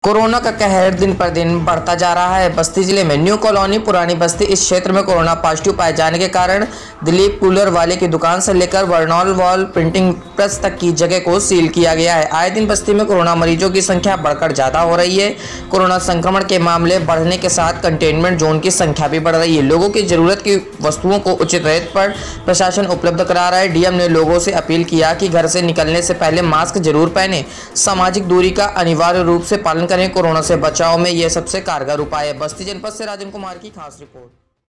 Corona का कहर दिन पर दिन बढ़ता जा रहा है। बस्ती जिले में न्यू कॉलोनी पुरानी बस्ती इस क्षेत्र में कोरोना पॉजिटिव पाए जाने के कारण दिलीप कूलर वाले की दुकान से लेकर वर्नॉल वॉल प्रिंटिंग प्रेस तक की जगह को सील किया गया है। आए दिन बस्ती में कोरोना मरीजों की संख्या बढ़कर ज्यादा हो रही है। कोरोना संक्रमण के मामले बढ़ने के साथ कंटेनमेंट जोन की संख्या भी बढ़ रही है। लोगों की जरूरत की वस्तुओं को उचित रेट पर प्रशासन उपलब्ध करा रहा है। डीएम ने लोगों से अपील किया कि घर से निकलने से पहले मास्क जरूर पहने, सामाजिक दूरी का अनिवार्य रूप से पालन करें। कोरोना से बचाव में यह सबसे कारगर उपाय है। बस्ती जनपद से राजन कुमार की खास रिपोर्ट।